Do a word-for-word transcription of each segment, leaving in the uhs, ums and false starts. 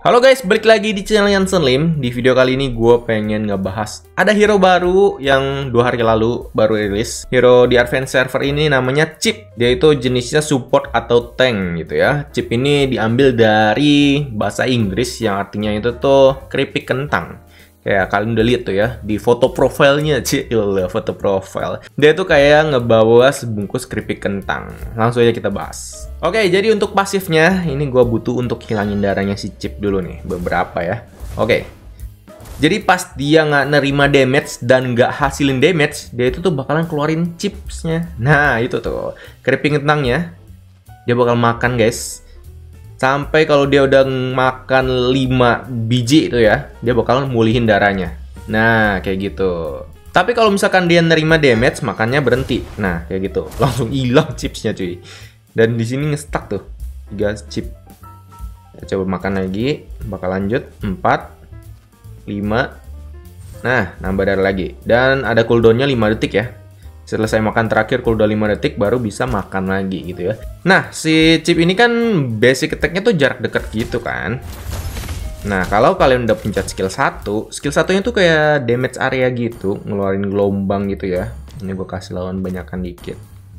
Halo guys, balik lagi di channel Yansen Lim. Di video kali ini gue pengen ngebahas ada hero baru yang dua hari lalu baru rilis. Hero di Advance server ini namanya Chip. Dia itu jenisnya support atau tank gitu ya. Chip ini diambil dari bahasa Inggris yang artinya itu tuh keripik kentang. Kayak kalian udah lihat tuh ya di foto profilnya, cil foto profil. Dia tuh kayak ngebawa sebungkus keripik kentang. Langsung aja kita bahas. Oke, jadi untuk pasifnya ini gua butuh untuk hilangin darahnya si Chip dulu nih, beberapa ya. Oke. Jadi pas dia nggak nerima damage dan nggak hasilin damage, dia itu tuh bakalan keluarin chipsnya. Nah itu tuh keripik kentangnya. Dia bakal makan guys. Sampai kalau dia udah makan lima biji itu ya, dia bakal mulihin darahnya. Nah, kayak gitu. Tapi kalau misalkan dia nerima damage, makannya berhenti. Nah, kayak gitu. Langsung hilang chipsnya cuy. Dan di sini nge-stuck tuh. tiga chip. Kita coba makan lagi. Bakal lanjut. empat. lima. Nah, nambah darah lagi. Dan ada cooldownnya lima detik ya. Selesai makan terakhir cooldown lima detik baru bisa makan lagi gitu ya. Nah, si Chip ini kan basic attack-nya tuh jarak dekat gitu kan. Nah, kalau kalian udah pencet skill satu, skill satunya tuh kayak damage area gitu, ngeluarin gelombang gitu ya. Ini gue kasih lawan banyakan dikit.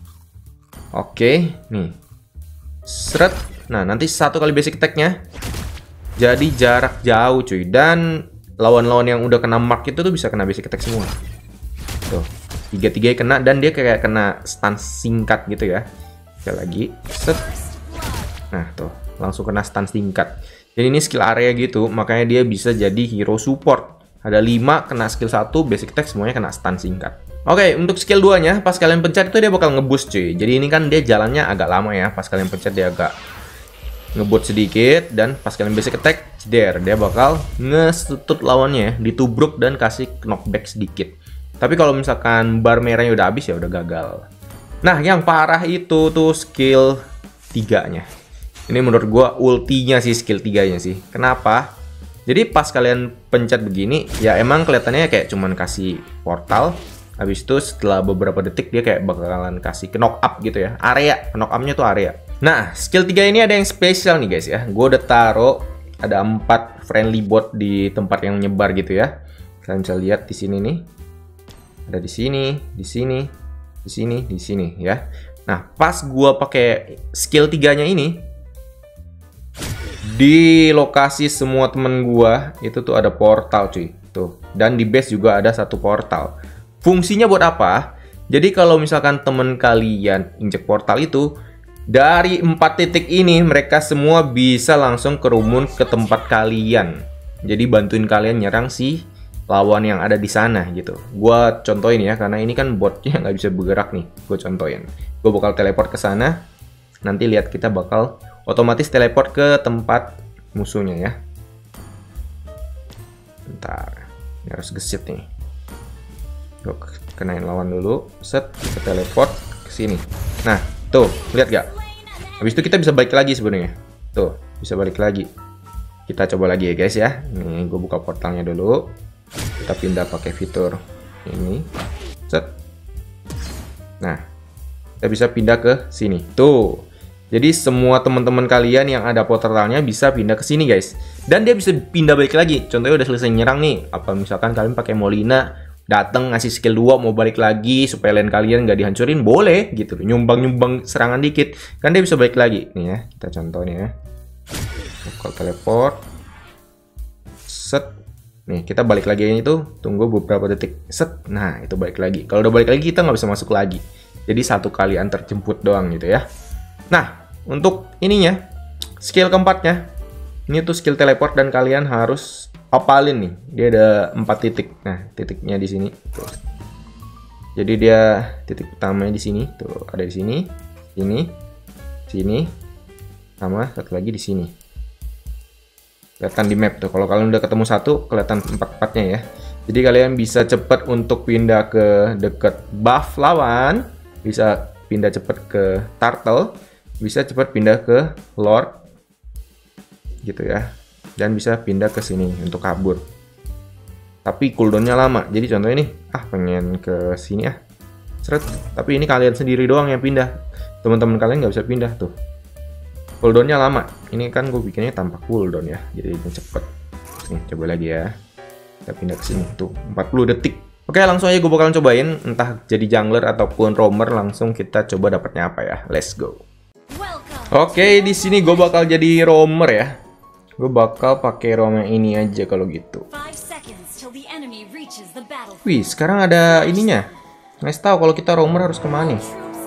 Oke, nih. Seret. Nah, nanti satu kali basic attack-nya jadi jarak jauh cuy. Dan lawan-lawan yang udah kena mark itu tuh bisa kena basic attack semua. Tuh. Tiga-tiganya kena dan dia kayak kena stun singkat gitu ya. Sekali lagi, set. Nah tuh, langsung kena stun singkat. Jadi ini skill area gitu, makanya dia bisa jadi hero support. Ada lima kena skill satu, basic attack semuanya kena stun singkat. Oke, untuk skill dua nya pas kalian pencet itu dia bakal ngeboost cuy. Jadi ini kan dia jalannya agak lama ya. Pas kalian pencet dia agak ngeboost sedikit dan pas kalian basic attack, ceder, dia bakal nge-stut lawannya, ditubruk dan kasih knockback sedikit. Tapi kalau misalkan bar merahnya udah habis ya udah gagal. Nah, yang parah itu tuh skill tiga nya. Ini menurut gua ultinya sih skill tiga nya sih. Kenapa? Jadi pas kalian pencet begini, ya emang kelihatannya kayak cuman kasih portal. Habis itu setelah beberapa detik dia kayak bakalan kasih knock up gitu ya. Area, knock up-nya tuh area. Nah, skill tiga ini ada yang spesial nih guys ya. Gua udah taruh ada empat friendly bot di tempat yang nyebar gitu ya. Kalian bisa lihat di sini nih. Ada di sini, di sini, di sini, di sini ya. Nah, pas gua pakai skill tiga nya ini di lokasi semua temen gua itu tuh ada portal cuy. Tuh. Dan di base juga ada satu portal. Fungsinya buat apa? Jadi kalau misalkan temen kalian injek portal itu dari empat titik ini mereka semua bisa langsung kerumun ke tempat kalian. Jadi bantuin kalian nyerang si lawan yang ada di sana gitu. Gua contohin ya, karena ini kan botnya nggak bisa bergerak nih. Gue contohin. Gue bakal teleport ke sana. Nanti lihat kita bakal otomatis teleport ke tempat musuhnya ya. Bentar, ini harus gesit nih. Gue kenain lawan dulu. Set, kita teleport ke sini. Nah, tuh, lihat gak? Habis itu kita bisa balik lagi sebenarnya. Tuh, bisa balik lagi. Kita coba lagi ya guys ya. Nih, gue buka portalnya dulu. Kita pindah pakai fitur ini. Set. Nah, kita bisa pindah ke sini. Tuh. Jadi semua teman-teman kalian yang ada portalnya bisa pindah ke sini, guys. Dan dia bisa pindah balik lagi. Contohnya udah selesai nyerang nih. Apa misalkan kalian pakai Molina, datang ngasih skill dua mau balik lagi supaya lane kalian nggak dihancurin, boleh gitu. Nyumbang-nyumbang serangan dikit. Kan dia bisa balik lagi. Nih ya, kita contohnya ya. Kalau teleport. Set. Nih, kita balik lagi itu, tunggu beberapa detik. Set, nah itu balik lagi. Kalau udah balik lagi, kita nggak bisa masuk lagi. Jadi satu kali antar jemput doang gitu ya. Nah, untuk ininya, skill keempatnya, ini tuh skill teleport dan kalian harus hafalin nih. Dia ada empat titik. Nah, titiknya di sini. Tuh. Jadi dia titik utamanya di sini. Tuh, ada di sini, sini, sini, sama satu lagi di sini. Kelihatan di map tuh. Kalau kalian udah ketemu satu, kelihatan empat-empatnya ya. Jadi kalian bisa cepet untuk pindah ke deket buff lawan, bisa pindah cepet ke turtle, bisa cepet pindah ke lord, gitu ya. Dan bisa pindah ke sini untuk kabur. Tapi cooldownnya lama. Jadi contohnya nih, ah pengen ke sini ah, seret. Tapi ini kalian sendiri doang yang pindah. Teman-teman kalian nggak bisa pindah tuh. Cooldownnya lama. Ini kan gue bikinnya tanpa cooldown ya, jadi ini cepet. Nih, coba lagi ya. Kita pindah ke sini tuh, empat puluh detik. Oke, langsung aja gue bakalan cobain, entah jadi jungler ataupun roamer. Langsung kita coba dapatnya apa ya. Let's go. Oke, di sini gue bakal jadi roamer ya. Gue bakal pakai roamer ini aja kalau gitu. Wih, sekarang ada ininya. Nggak tahu kalau kita roamer harus kemana.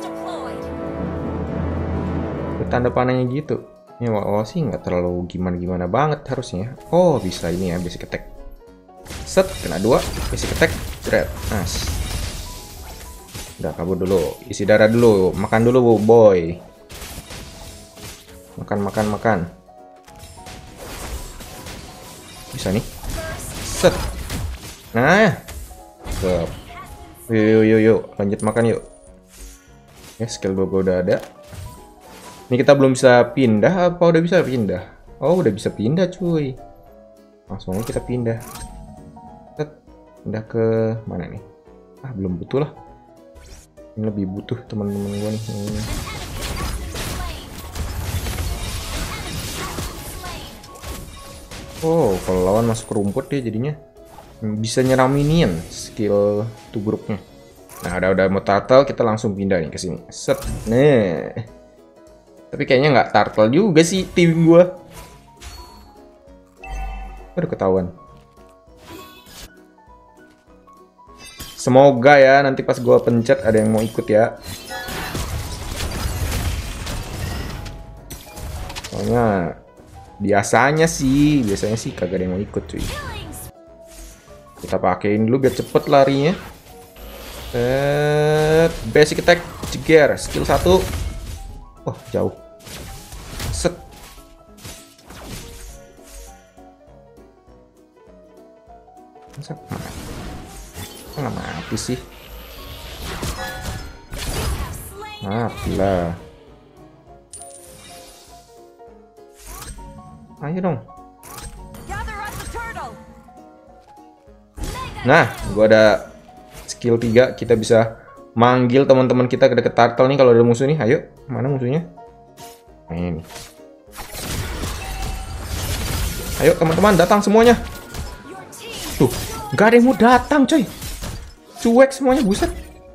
Tanda panahnya gitu. Ya awal sih nggak terlalu gimana-gimana banget harusnya. Oh, bisa ini ya, basic attack. Set, kena dua, basic attack, jeret, nas. Udah kabur dulu, isi darah dulu, makan dulu boy. Makan, makan, makan. Bisa nih. Set. Nah. Yuk, yuk, yuk, yuk, lanjut makan yuk. Ya, skill dua gue udah ada. Ini kita belum bisa pindah, apa udah bisa pindah? Oh, udah bisa pindah cuy. Langsung aja kita pindah. Set. Pindah ke mana nih? Ah, belum butuh lah. Ini lebih butuh teman-teman gue nih. Hmm. Oh, kalau lawan masuk rumput dia jadinya bisa nyerang minion. Skill tubruknya. Nah, udah udah mau turtle, kita langsung pindah nih ke sini. Set. Nah. Tapi kayaknya nggak turtle juga sih tim gua. Udah ketahuan. Semoga ya nanti pas gua pencet ada yang mau ikut ya. Soalnya biasanya sih, biasanya sih kagak ada yang mau ikut cuy. Kita pakein dulu biar cepet larinya. Set, basic attack, ceger, skill satu. Oh, jauh. Set. Masa mati? Nggak mati sih. Mati lah. Ayo dong. Nah, gua ada skill tiga. Kita bisa manggil teman-teman kita ke deket turtle nih kalau ada musuh nih. Ayo, mana musuhnya? Nah, ini. Ayo teman-teman, datang semuanya. Tuh, nggak ada yang mau datang coy. Cuek semuanya, buset.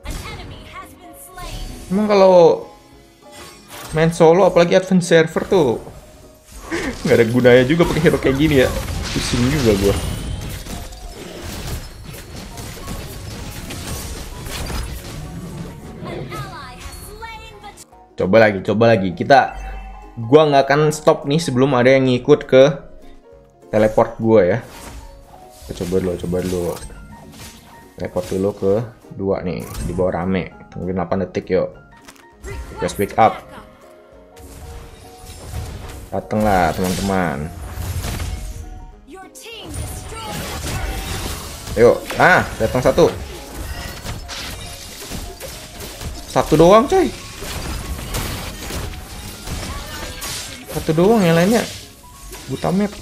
Emang kalau main solo apalagi advance server tuh nggak ada gunanya juga pakai hero kayak gini ya. Pusing juga gua. Coba lagi, coba lagi. Kita, gua nggak akan stop nih sebelum ada yang ngikut ke teleport gua ya. Kita coba dulu, coba dulu. Teleport dulu ke dua nih, di bawah rame. Tungguin delapan detik yuk. Just wake up. Datenglah teman-teman. Yuk, ah, datang satu. Satu doang coy. Satu doang, yang lainnya buta map.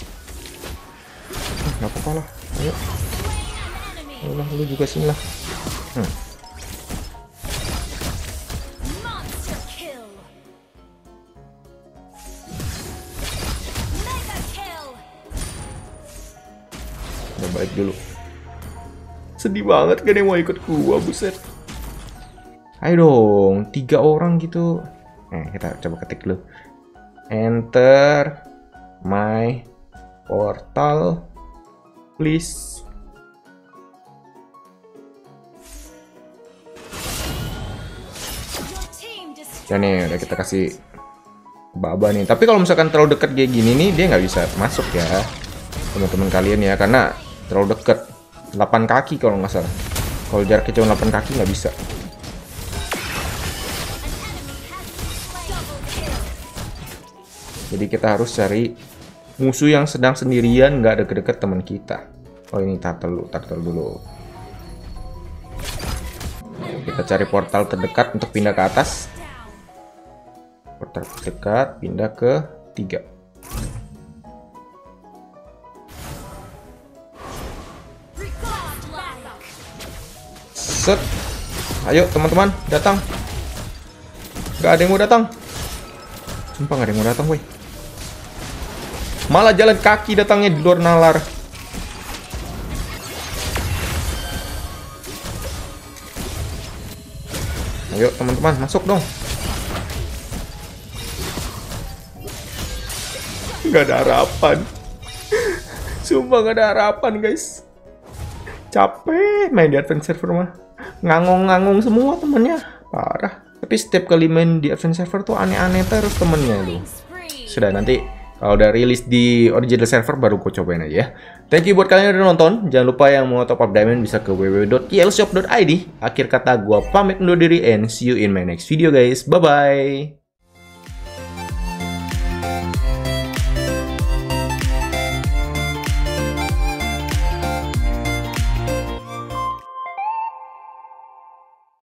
Eh, gak apa-apa lah. Ayo. Ayolah, lu juga sini lah. Hmm. Udah balik dulu. Sedih banget gak ada yang mau ikut gua, buset. Ayo dong, tiga orang gitu. Eh, kita coba ketik dulu. Enter my portal, please. Ya nih, udah kita kasih baba nih. Tapi kalau misalkan terlalu dekat kayak gini nih, dia nggak bisa masuk ya, teman-teman kalian ya, karena terlalu dekat. delapan kaki kalau nggak salah. Kalau jaraknya cuma delapan kaki nggak bisa. Jadi kita harus cari musuh yang sedang sendirian, nggak deket-deket teman kita. Oh, ini turtle dulu, turtle dulu. Kita cari portal terdekat untuk pindah ke atas. Portal terdekat, pindah ke tiga. Set. Ayo teman-teman, datang. Nggak ada yang mau datang. Sumpah gak ada yang mau datang, woi. Malah jalan kaki datangnya di luar nalar. Ayo teman-teman, masuk dong. Gak ada harapan. Sumpah gak ada harapan, guys. Capek main di Advance Server mah. Ngangong-ngangong semua temennya. Parah. Tapi setiap kali main di Advance Server tuh aneh-aneh terus temennya lu. Sudah, nanti kalau udah rilis di original server baru gue cobain aja ya. Thank you buat kalian yang udah nonton. Jangan lupa yang mau top up diamond bisa ke w w w dot k l shop dot i d. Akhir kata gue pamit undur diri and see you in my next video guys. Bye bye.